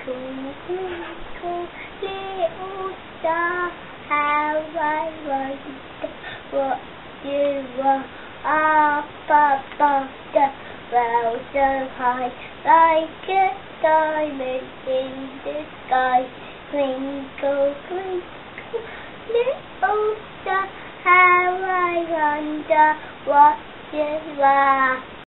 twinkle, little star, how I wonder what you are. Up above the world so high, like a diamond in the sky. Twinkle, twinkle, little star, how I wonder what you are.